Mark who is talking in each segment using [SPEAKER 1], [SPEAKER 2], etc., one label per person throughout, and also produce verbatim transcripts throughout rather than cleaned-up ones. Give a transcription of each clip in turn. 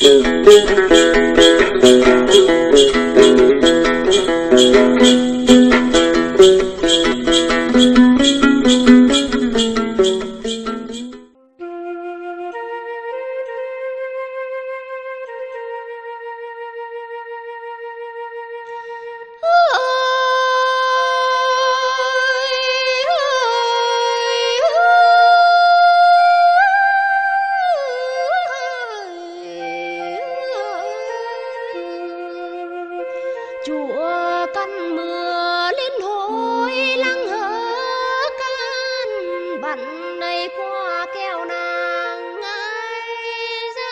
[SPEAKER 1] Chúa căn mưa lên hồi lăng hớ can bắn đầy qua keo nàng ai ra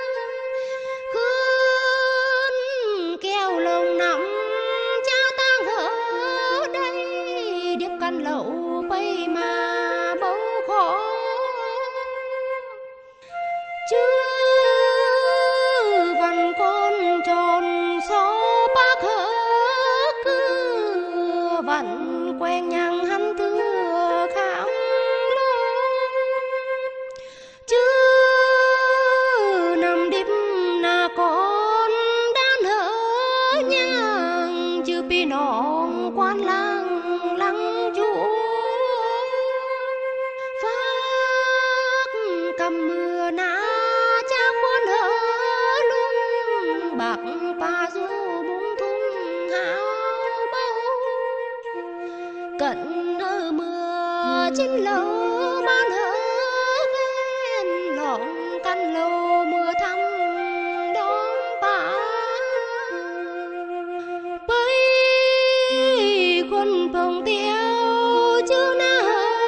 [SPEAKER 1] khuyên keo lồng nằm cha tang hớ đây điệp căn lậu bay mà bấu khó chứ văn con tròn số bác hớ cứ vẫn quen nhang hắn thừa khám lo chứ nằm đêm là con đan hớ nhang chứ pi nòng quan lang lăng chúa phát cầm mưa na cha quan hớ luôn bạc pa du bung thung háo bao cận ở mưa trên lâu ban hớ bên lòng căn lâu mưa thăm đón pa bấy quân bồng tiêu chứ na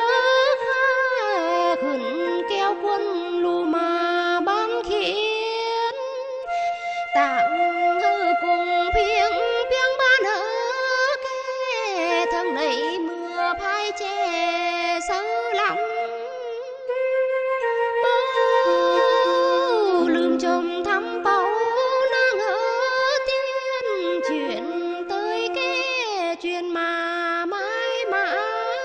[SPEAKER 1] hớ khẩn keo quân lù mà ban khiến tặng hư cùng phiêng phiêng ban hớ kê thằng này mưa phai che sâu lắm bố lương chồng thăm báu nàng hớ tiên chuyện tới cái chuyện mà mãi mãi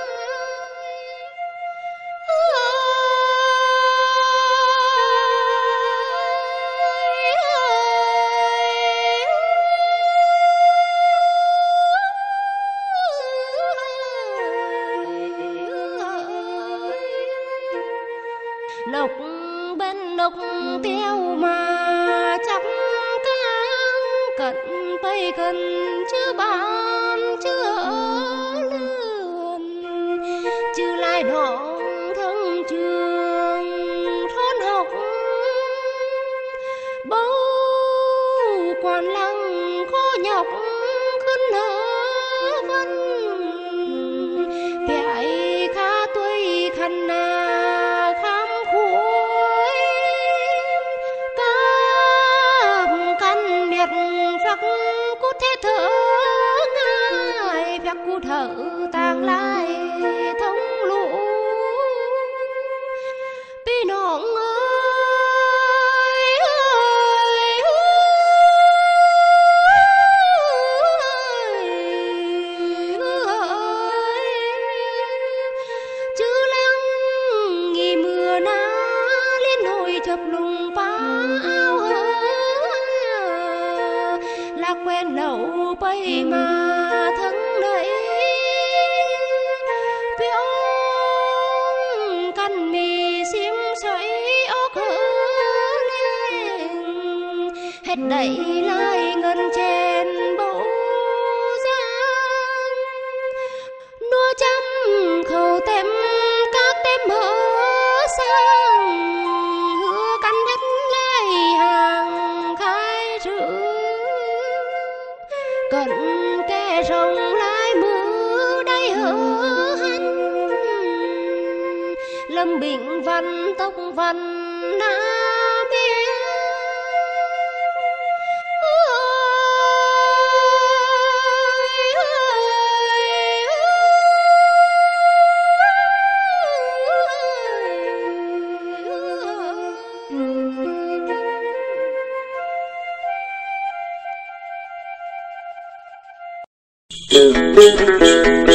[SPEAKER 1] lộc bên lộc tiêu mà chắc cang cận bay gần chứ ban chứ ở lươn chứ lại đỏ thông trường thôn học bố quan lăng khó nhọc khấn hớ văn bẻ khá tuổi khăn na khám khuối cam căn miệt phắc cút thế thở ngài phắc cút thở tàng lại thống lũ pi nọng ơi ơi ơi chứ lăng nghi mưa na lên nồi chập lùng phá áo hớ là quen lậu bay mà thắng đấy phiếu căn mì xiêm sợi ốc hớ lên hết đẩy lại ngân trên bầu giang nua trăm khẩu tem các tem hớ sang hứa căn hết lại hàng khai rượu cận kẻ rồng lại mưa đầy hớ hắn lâm bình văn tốc văn na biết
[SPEAKER 2] Thank you.